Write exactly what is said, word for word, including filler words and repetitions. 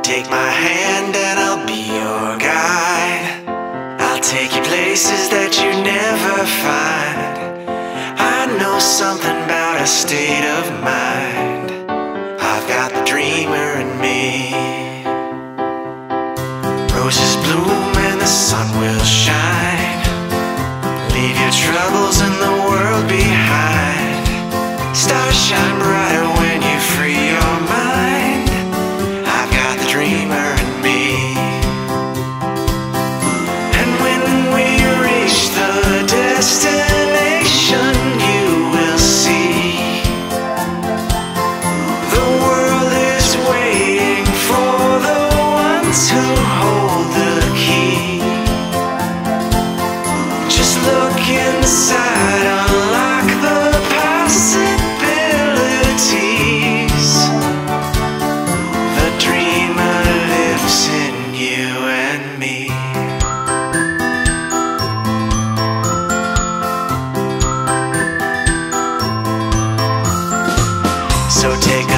Take my hand and I'll be your guide. I'll take you places that you never find. I know something about a state of mind. I've got the dreamer in me. Roses bloom and the sun will shine. Leave your troubles in the world behind. Stars shine brighter when you free your mind. I've got the dreamer in me. And when we reach the destination, you will see the world is waiting for the ones who hold the key. Just look inside, unlock the possibilities. The dreamer lives in you and me. So take